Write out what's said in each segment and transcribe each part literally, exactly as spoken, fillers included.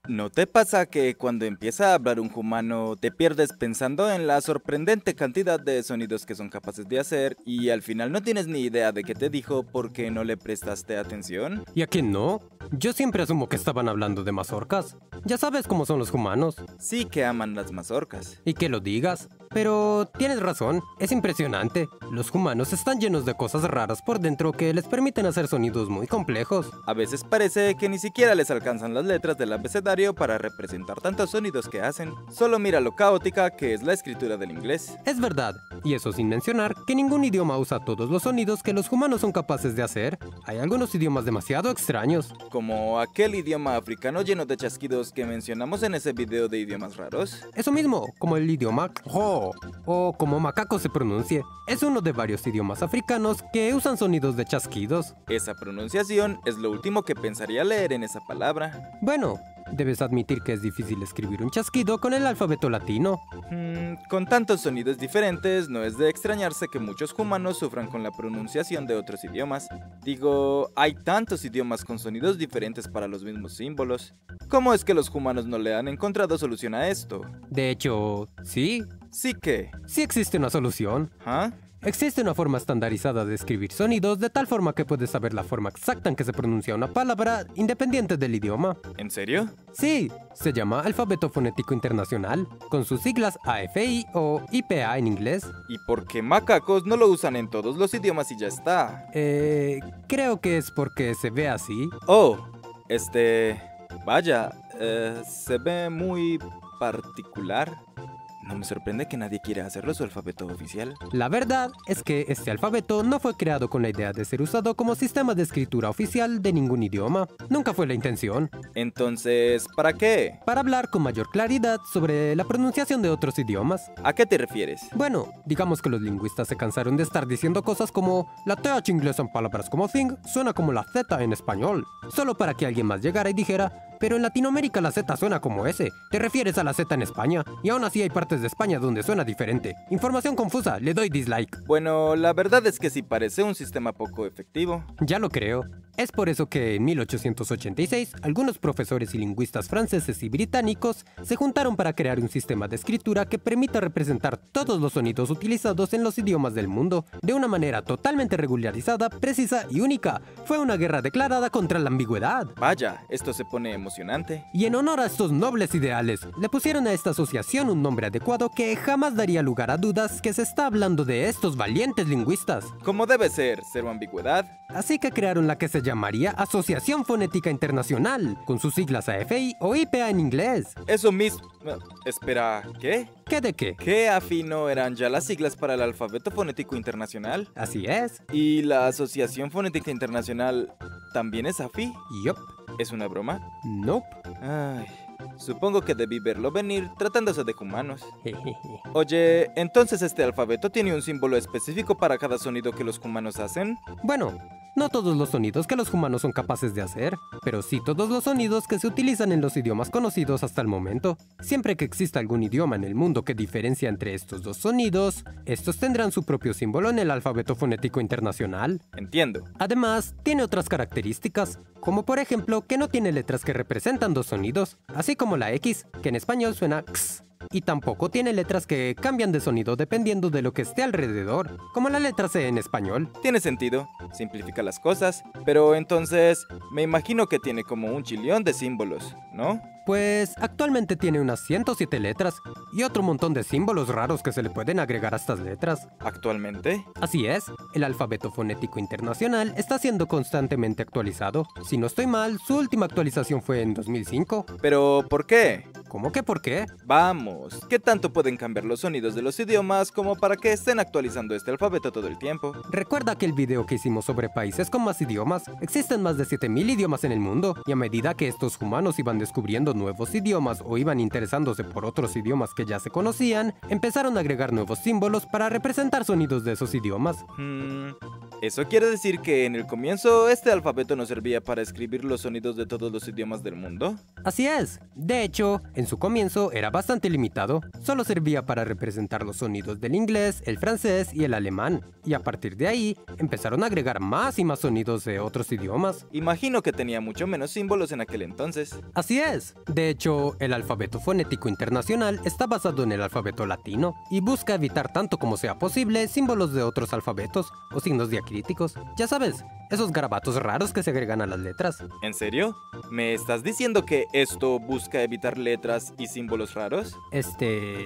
¿No te pasa que cuando empieza a hablar un humano te pierdes pensando en la sorprendente cantidad de sonidos que son capaces de hacer y al final no tienes ni idea de qué te dijo porque no le prestaste atención? ¿Y a quién no? Yo siempre asumo que estaban hablando de mazorcas. Ya sabes cómo son los humanos. Sí que aman las mazorcas. Y que lo digas. Pero tienes razón, es impresionante. Los humanos están llenos de cosas raras por dentro que les permiten hacer sonidos muy complejos. A veces parece que ni siquiera les alcanzan las letras del abecedario para representar tantos sonidos que hacen. Solo mira lo caótica que es la escritura del inglés. Es verdad, y eso sin mencionar que ningún idioma usa todos los sonidos que los humanos son capaces de hacer. Hay algunos idiomas demasiado extraños. Como aquel idioma africano lleno de chasquidos que mencionamos en ese video de idiomas raros. Eso mismo, como el idioma Ho, o como macaco se pronuncie. Es uno de varios idiomas africanos que usan sonidos de chasquidos. Esa pronunciación es lo último que pensaría leer en esa palabra. Bueno, debes admitir que es difícil escribir un chasquido con el alfabeto latino. Hmm, con tantos sonidos diferentes, no es de extrañarse que muchos humanos sufran con la pronunciación de otros idiomas. Digo, hay tantos idiomas con sonidos diferentes para los mismos símbolos. ¿Cómo es que los humanos no le han encontrado solución a esto? De hecho, sí. ¿Sí que? Sí existe una solución. ¿Ah? Existe una forma estandarizada de escribir sonidos de tal forma que puedes saber la forma exacta en que se pronuncia una palabra independiente del idioma. ¿En serio? Sí, se llama Alfabeto Fonético Internacional, con sus siglas A F I o I P A en inglés. ¿Y por qué macacos no lo usan en todos los idiomas y ya está? Eh, creo que es porque se ve así. Oh, este... Vaya, eh, se ve muy particular. No me sorprende que nadie quiera hacerlo su alfabeto oficial. La verdad es que este alfabeto no fue creado con la idea de ser usado como sistema de escritura oficial de ningún idioma. Nunca fue la intención. Entonces, ¿para qué? Para hablar con mayor claridad sobre la pronunciación de otros idiomas. ¿A qué te refieres? Bueno, digamos que los lingüistas se cansaron de estar diciendo cosas como la T H inglesa en palabras como thing suena como la Z en español, solo para que alguien más llegara y dijera, pero en Latinoamérica la Z suena como S, te refieres a la Z en España, y aún así hay partes de España donde suena diferente. Información confusa, le doy dislike. Bueno, la verdad es que sí parece un sistema poco efectivo. Ya lo creo. Es por eso que en mil ochocientos ochenta y seis, algunos profesores y lingüistas franceses y británicos se juntaron para crear un sistema de escritura que permita representar todos los sonidos utilizados en los idiomas del mundo, de una manera totalmente regularizada, precisa y única. Fue una guerra declarada contra la ambigüedad. Vaya, esto se pone emocionante. Y en honor a estos nobles ideales, le pusieron a esta asociación un nombre adecuado que jamás daría lugar a dudas que se está hablando de estos valientes lingüistas. Como debe ser, cero ambigüedad. Así que crearon la que se llamaría Asociación Fonética Internacional, con sus siglas A F I o I P A en inglés. Eso mismo... Espera, ¿qué? ¿Qué de qué? ¿Qué afino eran ya las siglas para el alfabeto fonético internacional? Así es. ¿Y la Asociación Fonética Internacional también es A F I? Yup. ¿Es una broma? Nope. Ay, supongo que debí verlo venir tratándose de humanos. Jejeje. Oye, ¿entonces este alfabeto tiene un símbolo específico para cada sonido que los humanos hacen? Bueno, no todos los sonidos que los humanos son capaces de hacer, pero sí todos los sonidos que se utilizan en los idiomas conocidos hasta el momento. Siempre que exista algún idioma en el mundo que diferencia entre estos dos sonidos, estos tendrán su propio símbolo en el alfabeto fonético internacional. Entiendo. Además, tiene otras características, como por ejemplo que no tiene letras que representan dos sonidos, así como la X, que en español suena X. Y tampoco tiene letras que cambian de sonido dependiendo de lo que esté alrededor, como la letra C en español. Tiene sentido, simplifica las cosas, pero entonces me imagino que tiene como un chillón de símbolos, ¿no? Pues actualmente tiene unas ciento siete letras y otro montón de símbolos raros que se le pueden agregar a estas letras. ¿Actualmente? Así es, el alfabeto fonético internacional está siendo constantemente actualizado. Si no estoy mal, su última actualización fue en dos mil cinco. ¿Pero por qué? ¿Cómo que por qué? Vamos, ¿qué tanto pueden cambiar los sonidos de los idiomas como para que estén actualizando este alfabeto todo el tiempo? Recuerda aquel video que hicimos sobre países con más idiomas. Existen más de siete mil idiomas en el mundo, y a medida que estos humanos iban descubriendo nuevos idiomas o iban interesándose por otros idiomas que ya se conocían, empezaron a agregar nuevos símbolos para representar sonidos de esos idiomas. Hmm, ¿eso quiere decir que en el comienzo este alfabeto no servía para escribir los sonidos de todos los idiomas del mundo? Así es. De hecho, En su comienzo era bastante limitado, solo servía para representar los sonidos del inglés, el francés y el alemán, y a partir de ahí empezaron a agregar más y más sonidos de otros idiomas. Imagino que tenía mucho menos símbolos en aquel entonces. Así es. De hecho, el alfabeto fonético internacional está basado en el alfabeto latino y busca evitar tanto como sea posible símbolos de otros alfabetos o signos diacríticos. Ya sabes, esos garabatos raros que se agregan a las letras. ¿En serio? ¿Me estás diciendo que esto busca evitar letras y símbolos raros? Este...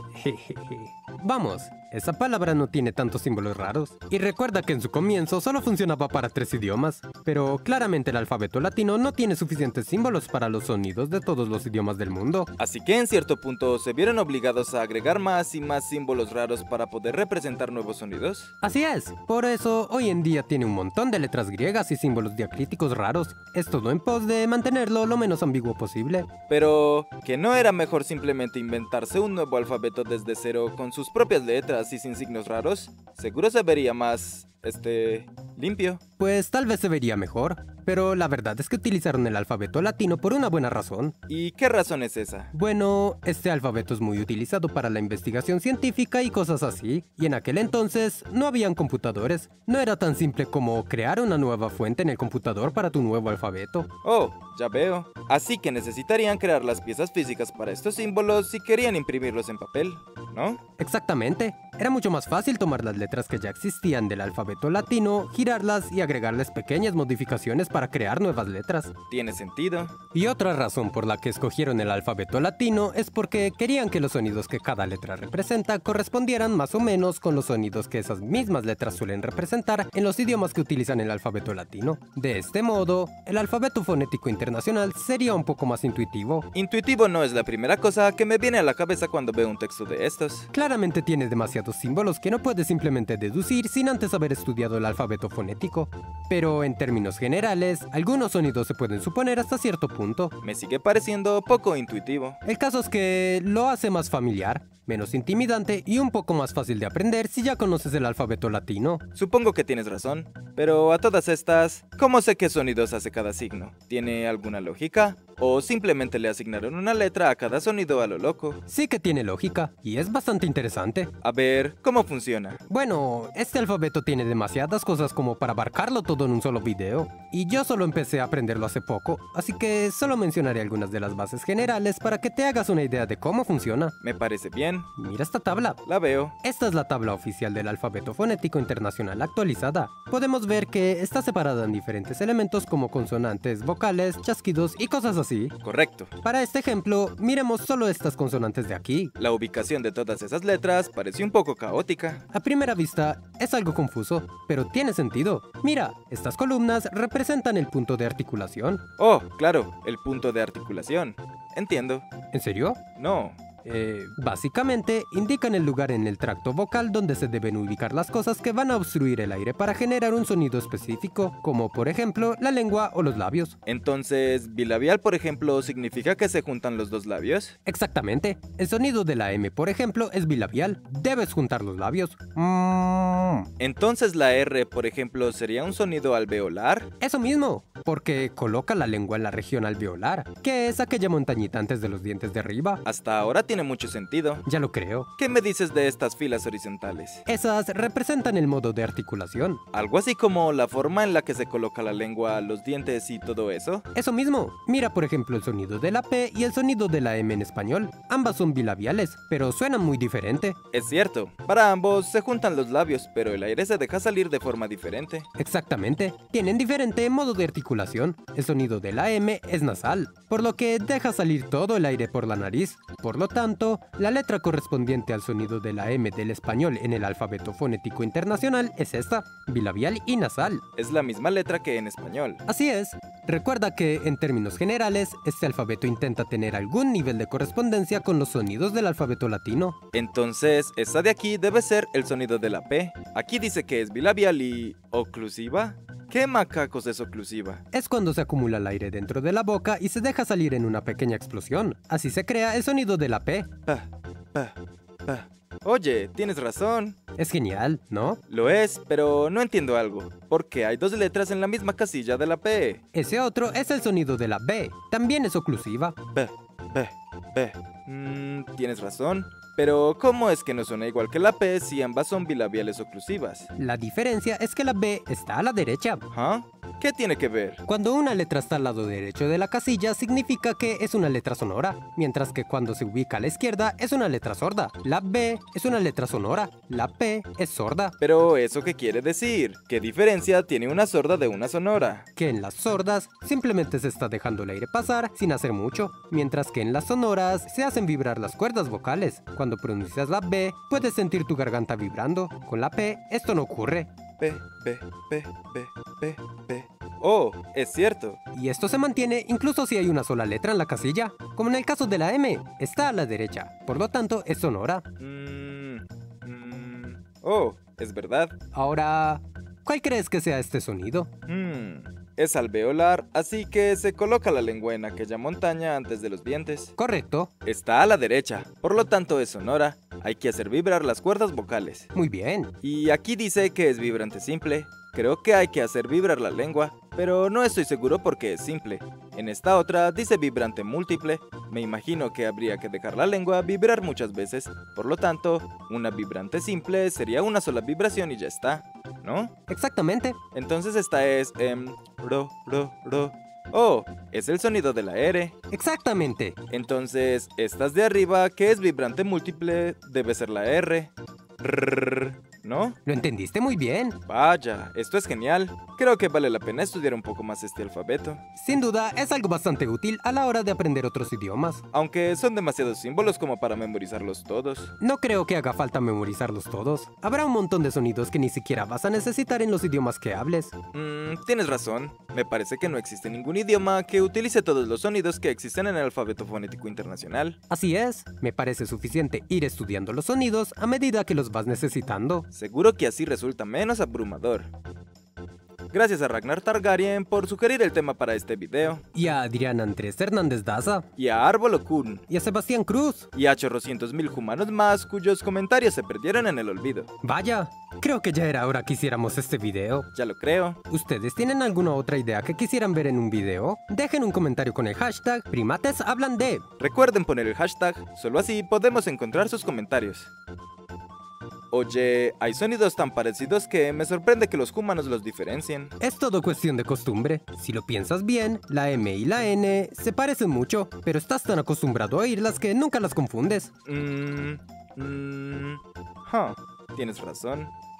Vamos, esa palabra no tiene tantos símbolos raros. Y recuerda que en su comienzo solo funcionaba para tres idiomas, pero claramente el alfabeto latino no tiene suficientes símbolos para los sonidos de todos los idiomas del mundo. Así que en cierto punto se vieron obligados a agregar más y más símbolos raros para poder representar nuevos sonidos. Así es, por eso hoy en día tiene un montón de letras griegas y símbolos diacríticos raros. Es todo en pos de mantenerlo lo menos ambiguo posible. Pero, ¿que no era mejor simplemente inventarse un nuevo alfabeto desde cero con sus propias letras y sin signos raros? Seguro se vería más, este, limpio. Pues tal vez se vería mejor, pero la verdad es que utilizaron el alfabeto latino por una buena razón. ¿Y qué razón es esa? Bueno, este alfabeto es muy utilizado para la investigación científica y cosas así, y en aquel entonces no habían computadores. No era tan simple como crear una nueva fuente en el computador para tu nuevo alfabeto. Oh, ya veo. Así que necesitarían crear las piezas físicas para estos símbolos si querían imprimirlos en papel, ¿no? Exactamente. Era mucho más fácil tomar las letras que ya existían del alfabeto latino, girarlas y agregarles pequeñas modificaciones para crear nuevas letras. Tiene sentido. Y otra razón por la que escogieron el alfabeto latino es porque querían que los sonidos que cada letra representa correspondieran más o menos con los sonidos que esas mismas letras suelen representar en los idiomas que utilizan el alfabeto latino. De este modo, el alfabeto fonético internacional sería un poco más intuitivo. Intuitivo no es la primera cosa que me viene a la cabeza cuando veo un texto de estos. Claramente tiene demasiados símbolos que no puedes simplemente deducir sin antes haber estudiado el alfabeto fonético. Pero en términos generales, algunos sonidos se pueden suponer hasta cierto punto. Me sigue pareciendo poco intuitivo. El caso es que lo hace más familiar, menos intimidante y un poco más fácil de aprender si ya conoces el alfabeto latino. Supongo que tienes razón, pero a todas estas, ¿cómo sé qué sonidos hace cada signo? ¿Tiene alguna lógica? ¿O simplemente le asignaron una letra a cada sonido a lo loco? Sí que tiene lógica, y es bastante interesante. A ver, ¿cómo funciona? Bueno, este alfabeto tiene demasiadas cosas como para abarcarlo todo en un solo video, y yo solo empecé a aprenderlo hace poco, así que solo mencionaré algunas de las bases generales para que te hagas una idea de cómo funciona. Me parece bien. Mira esta tabla. La veo. Esta es la tabla oficial del alfabeto fonético internacional actualizada. Podemos ver que está separada en diferentes elementos como consonantes, vocales, chasquidos y cosas así. Correcto. Para este ejemplo, miremos solo estas consonantes de aquí. La ubicación de todas esas letras parece un poco caótica. A primera vista, es algo confuso, pero tiene sentido. Mira, estas columnas representan el punto de articulación. Oh, claro, el punto de articulación. Entiendo. ¿En serio? No. Eh, básicamente, indican el lugar en el tracto vocal donde se deben ubicar las cosas que van a obstruir el aire para generar un sonido específico, como por ejemplo la lengua o los labios. Entonces, bilabial, por ejemplo, ¿significa que se juntan los dos labios? Exactamente. El sonido de la M, por ejemplo, es bilabial. Debes juntar los labios. Mm. Entonces la R, por ejemplo, ¿sería un sonido alveolar? Eso mismo, porque coloca la lengua en la región alveolar, que es aquella montañita antes de los dientes de arriba. Hasta ahora tiene mucho sentido. Ya lo creo. ¿Qué me dices de estas filas horizontales? Esas representan el modo de articulación. Algo así como la forma en la que se coloca la lengua, los dientes y todo eso. Eso mismo. Mira por ejemplo el sonido de la P y el sonido de la M en español. Ambas son bilabiales, pero suenan muy diferente. Es cierto. Para ambos se juntan los labios, pero el aire se deja salir de forma diferente. Exactamente. Tienen diferente modo de articulación. El sonido de la M es nasal, por lo que deja salir todo el aire por la nariz. Por lo tanto, la letra correspondiente al sonido de la M del español en el alfabeto fonético internacional es esta, bilabial y nasal. Es la misma letra que en español. Así es. Recuerda que, en términos generales, este alfabeto intenta tener algún nivel de correspondencia con los sonidos del alfabeto latino. Entonces, esta de aquí debe ser el sonido de la P. Aquí dice que es bilabial y... ¿oclusiva? ¿Qué macacos es oclusiva? Es cuando se acumula el aire dentro de la boca y se deja salir en una pequeña explosión. Así se crea el sonido de la P. Pa, pa, pa. Oye, tienes razón. Es genial, ¿no? Lo es, pero no entiendo algo. ¿Por qué hay dos letras en la misma casilla de la P? Ese otro es el sonido de la B. También es oclusiva. B, B, B. Mm, tienes razón. Pero, ¿cómo es que no suena igual que la P si ambas son bilabiales oclusivas? La diferencia es que la B está a la derecha. ¿Ah? ¿Qué tiene que ver? Cuando una letra está al lado derecho de la casilla, significa que es una letra sonora, mientras que cuando se ubica a la izquierda es una letra sorda. La B es una letra sonora, la P es sorda. Pero, ¿eso qué quiere decir? ¿Qué diferencia tiene una sorda de una sonora? Que en las sordas simplemente se está dejando el aire pasar sin hacer mucho, mientras que en las sonoras se hacen vibrar las cuerdas vocales. Cuando pronuncias la B, puedes sentir tu garganta vibrando. Con la P, esto no ocurre. P, P, P, P, P, P. Oh, es cierto. Y esto se mantiene incluso si hay una sola letra en la casilla, como en el caso de la M, está a la derecha, por lo tanto es sonora. Mm, mm. Oh, es verdad. Ahora, ¿cuál crees que sea este sonido? Hmm, es alveolar, así que se coloca la lengua en aquella montaña antes de los dientes. Correcto. Está a la derecha, por lo tanto es sonora. Hay que hacer vibrar las cuerdas vocales. Muy bien. Y aquí dice que es vibrante simple. Creo que hay que hacer vibrar la lengua, pero no estoy seguro porque es simple. En esta otra dice vibrante múltiple. Me imagino que habría que dejar la lengua vibrar muchas veces. Por lo tanto, una vibrante simple sería una sola vibración y ya está, ¿no? Exactamente. Entonces esta es... em, ro, ro, ro. Oh, es el sonido de la R. Exactamente. Entonces, estas de arriba, que es vibrante múltiple, debe ser la R. Rrrr, ¿no? Lo entendiste muy bien. Vaya, esto es genial. Creo que vale la pena estudiar un poco más este alfabeto. Sin duda, es algo bastante útil a la hora de aprender otros idiomas. Aunque son demasiados símbolos como para memorizarlos todos. No creo que haga falta memorizarlos todos. Habrá un montón de sonidos que ni siquiera vas a necesitar en los idiomas que hables. Mmm, tienes razón. Me parece que no existe ningún idioma que utilice todos los sonidos que existen en el alfabeto fonético internacional. Así es, me parece suficiente ir estudiando los sonidos a medida que los vas necesitando. Seguro que así resulta menos abrumador. Gracias a Ragnar Targaryen por sugerir el tema para este video. Y a Adrián Andrés Hernández Daza. Y a Árbolo Kun. Y a Sebastián Cruz. Y a chorrocientos mil humanos más cuyos comentarios se perdieron en el olvido. Vaya, creo que ya era hora que hiciéramos este video. Ya lo creo. ¿Ustedes tienen alguna otra idea que quisieran ver en un video? Dejen un comentario con el hashtag Primates Hablan de. Recuerden poner el hashtag, solo así podemos encontrar sus comentarios. Oye, hay sonidos tan parecidos que me sorprende que los humanos los diferencien. Es todo cuestión de costumbre. Si lo piensas bien, la M y la N se parecen mucho, pero estás tan acostumbrado a oírlas que nunca las confundes. Mmm... Mmm... Huh, tienes razón.